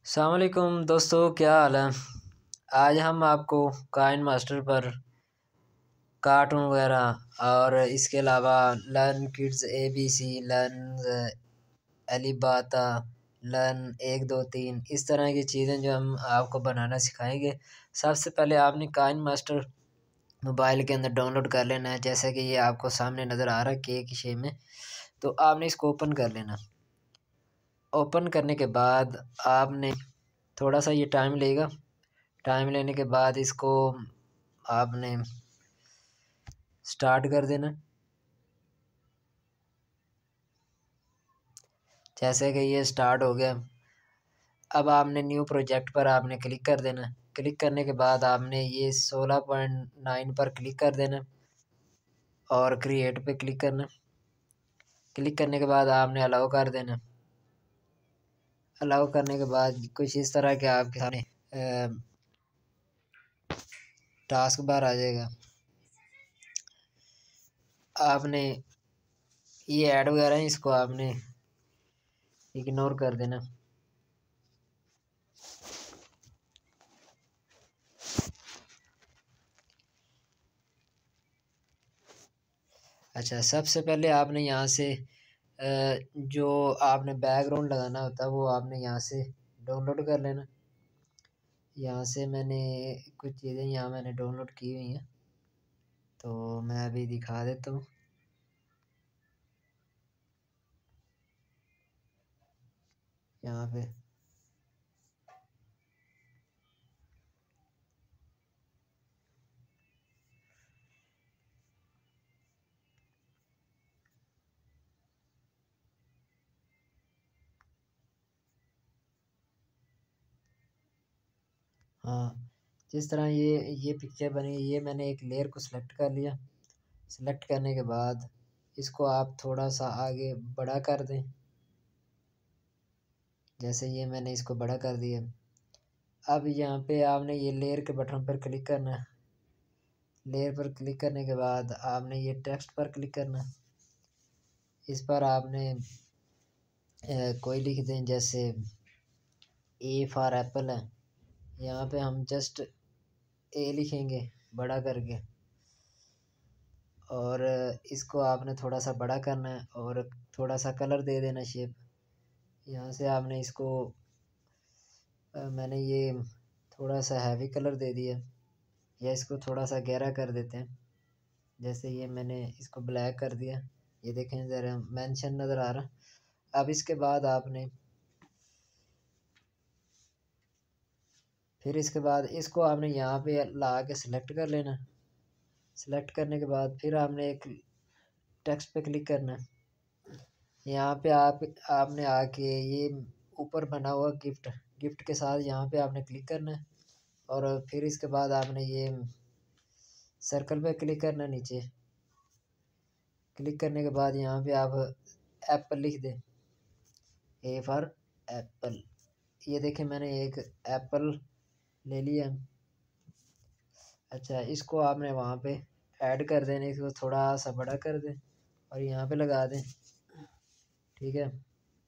अस्सलामुअलैकुम दोस्तों, क्या हाल है। आज हम आपको काइन मास्टर पर कार्टून वगैरह और इसके अलावा लर्न किड्स ABC, लर्न एलिबाता, लर्न 1 2 3 इस तरह की चीज़ें जो हम आपको बनाना सिखाएंगे। सबसे पहले आपने काइन मास्टर मोबाइल के अंदर डाउनलोड कर लेना है, जैसे कि ये आपको सामने नज़र आ रहा है केक की शेप में। तो आपने इसको ओपन कर लेना। ओपन करने के बाद आपने थोड़ा सा ये टाइम लेगा। टाइम लेने के बाद इसको आपने स्टार्ट कर देना। जैसे कि ये स्टार्ट हो गया। अब आपने न्यू प्रोजेक्ट पर आपने क्लिक कर देना। क्लिक करने के बाद आपने ये 16.9 पर क्लिक कर देना और क्रिएट पे क्लिक करना। क्लिक करने के बाद आपने अलाउ कर देना। अलाउ करने के बाद कुछ इस तरह के आपके सामने टास्क बार आ जाएगा। आपने ये ऐड वगैरह है, इसको आपने इग्नोर कर देना। अच्छा, सबसे पहले आपने यहाँ से जो आपने बैकग्राउंड लगाना होता है वो आपने यहाँ से डाउनलोड कर लेना। यहाँ से मैंने कुछ चीज़ें यहाँ मैंने डाउनलोड की हुई हैं, तो मैं अभी दिखा देता हूँ। यहाँ पे हाँ, जिस तरह ये पिक्चर बनी, ये मैंने एक लेयर को सिलेक्ट कर लिया। सिलेक्ट करने के बाद इसको आप थोड़ा सा आगे बड़ा कर दें। जैसे ये मैंने इसको बड़ा कर दिया। अब यहाँ पे आपने ये लेयर के बटन पर क्लिक करना है। लेयर पर क्लिक करने के बाद आपने ये टेक्स्ट पर क्लिक करना। इस पर आपने कोई लिख दें, जैसे ए फॉर एप्पल है। यहाँ पे हम जस्ट ए लिखेंगे बड़ा करके, और इसको आपने थोड़ा सा बड़ा करना है और थोड़ा सा कलर दे देना शेप। यहाँ से आपने इसको मैंने ये थोड़ा सा हैवी कलर दे दिया, या इसको थोड़ा सा गहरा कर देते हैं। जैसे ये मैंने इसको ब्लैक कर दिया। ये देखें ज़रा मेंशन नज़र आ रहा। अब इसके बाद आपने फिर इसके बाद इसको आपने यहाँ पे ला के सिलेक्ट कर लेना। सिलेक्ट करने के बाद फिर आपने एक टेक्स्ट पे क्लिक करना है। यहाँ पे आपने आके ये ऊपर बना हुआ गिफ्ट गिफ्ट के साथ यहाँ पे आपने क्लिक करना है, और फिर इसके बाद आपने ये सर्कल पे क्लिक करना नीचे। क्लिक करने के बाद यहाँ पे आप एप्पल लिख दें, ए फॉर एप्पल। ये देखें मैंने एक एप्पल ले लिया। अच्छा, इसको आपने वहाँ पे ऐड कर देने, इसको थोड़ा सा बड़ा कर दें और यहाँ पे लगा दें। ठीक है।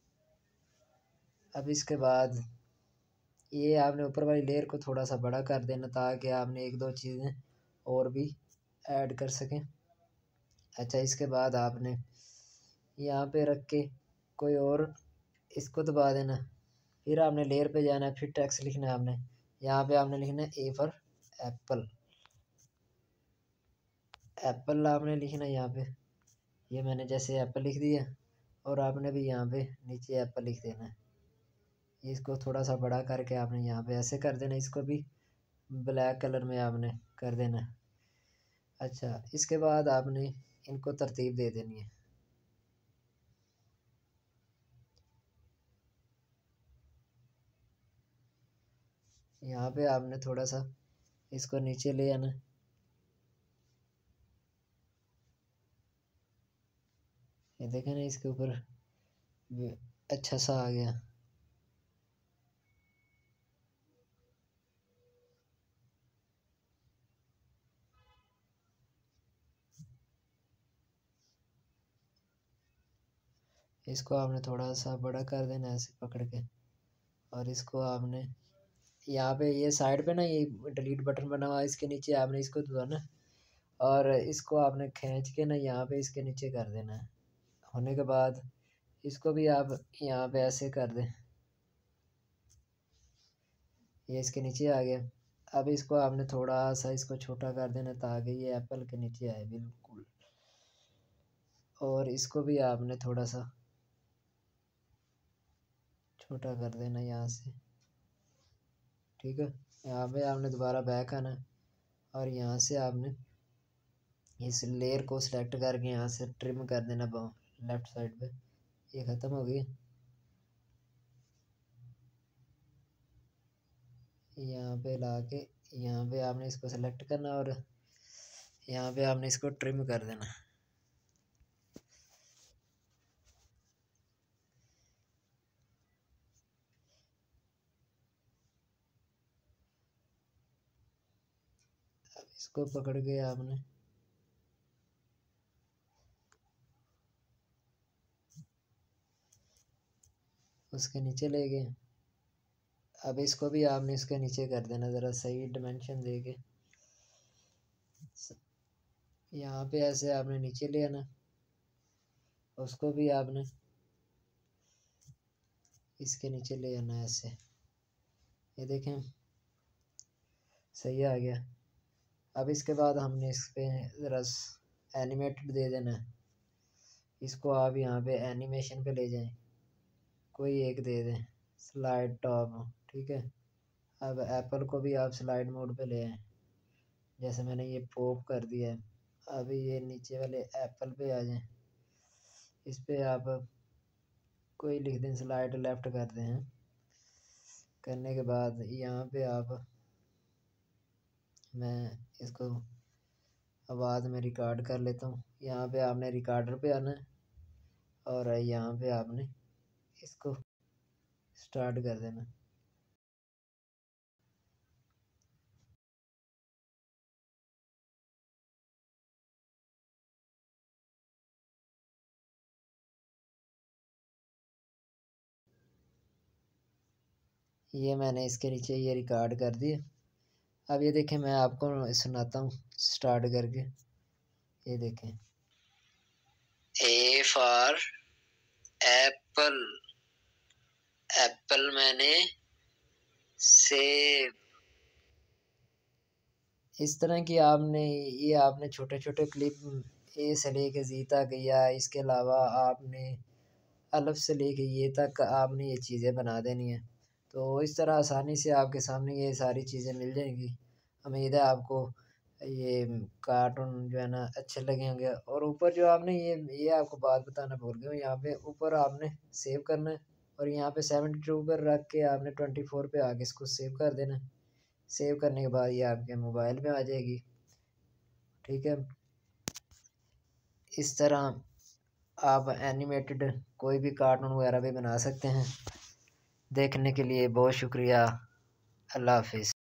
अब इसके बाद ये आपने ऊपर वाली लेयर को थोड़ा सा बड़ा कर देना, ताकि आपने एक दो चीज़ें और भी ऐड कर सकें। अच्छा, इसके बाद आपने यहाँ पे रख के कोई और इसको दबा देना। फिर आपने लेयर पे जाना है, फिर टेक्स्ट लिखना है आपने। यहाँ पे आपने लिखना है ए फॉर एप्पल। एप्पल आपने लिखना है यहाँ पे। ये मैंने जैसे एप्पल लिख दिया, और आपने भी यहाँ पे नीचे एप्पल लिख देना है। इसको थोड़ा सा बड़ा करके आपने यहाँ पे ऐसे कर देना। इसको भी ब्लैक कलर में आपने कर देना है। अच्छा, इसके बाद आपने इनको तरतीब दे देनी है। यहाँ पे आपने थोड़ा सा इसको नीचे ले आना। ये देखें ना, इसके ऊपर अच्छा सा आ गया। इसको आपने थोड़ा सा बड़ा कर देना ऐसे पकड़ के, और इसको आपने यहाँ पे ये साइड पे ना ये डिलीट बटन बना हुआ है, इसके नीचे आपने इसको दबाना और इसको आपने खींच के ना यहाँ पे इसके नीचे कर देना है। होने के बाद इसको भी आप यहाँ पे ऐसे कर दें, ये इसके नीचे आ गया। अब इसको आपने थोड़ा सा इसको छोटा कर देना ताकि ये एप्पल के नीचे आए बिल्कुल, और इसको भी आपने थोड़ा सा छोटा कर देना यहाँ से, ठीक है। यहाँ पे आपने दोबारा बैक आना और यहाँ से आपने इस लेयर को सिलेक्ट करके यहाँ से ट्रिम कर देना लेफ़्ट साइड पे। ये ख़त्म हो गई। यहाँ पे ला के यहाँ पे आपने इसको सेलेक्ट करना और यहाँ पे आपने इसको ट्रिम कर देना। अब इसको पकड़ के आपने उसके नीचे ले गए। अब इसको भी आपने इसके नीचे कर देना, ज़रा सही डिमेंशन दे के यहाँ पे ऐसे आपने नीचे ले आना, उसको भी आपने इसके नीचे ले आना ऐसे। ये देखें सही आ गया। अब इसके बाद हमने इस पर ज़रा एनिमेटेड दे देना है। इसको आप यहाँ पे एनिमेशन पे ले जाएं, कोई एक दे दें स्लाइड टॉप, ठीक है। अब एप्पल को भी आप स्लाइड मोड पे ले आएँ, जैसे मैंने ये पॉप कर दिया है। अभी ये नीचे वाले एप्पल पे आ जाएं, इस पे आप कोई लिख दें स्लाइड लेफ़्ट कर दें। करने के बाद यहाँ पे आप मैं इसको आवाज़ में रिकॉर्ड कर लेता हूँ। यहाँ पे आपने रिकॉर्डर पे आना है और यहाँ पे आपने इसको स्टार्ट कर देना। ये मैंने इसके नीचे ये रिकॉर्ड कर दिया। अब ये देखें मैं आपको सुनाता हूँ स्टार्ट करके। ये देखें, ए फॉर एप्पल, एप्पल मैंने सेब। इस तरह की आपने ये आपने छोटे छोटे क्लिप ए से लेके जी तक, या इसके अलावा आपने अलफ से लेके ये तक आपने ये चीज़ें बना देनी है। तो इस तरह आसानी से आपके सामने ये सारी चीज़ें मिल जाएंगी। उम्मीद है आपको ये कार्टून जो है ना अच्छे लगे होंगे। और ऊपर जो आपने ये आपको बात बताना भूल गया, यहाँ पे ऊपर आपने सेव करना है और यहाँ पे 72 पर रख के आपने 24 पे आगे इसको सेव कर देना है। सेव करने के बाद ये आपके मोबाइल में आ जाएगी, ठीक है। इस तरह आप एनिमेटेड कोई भी कार्टून वगैरह भी बना सकते हैं। देखने के लिए बहुत शुक्रिया। अल्लाह हाफिज़।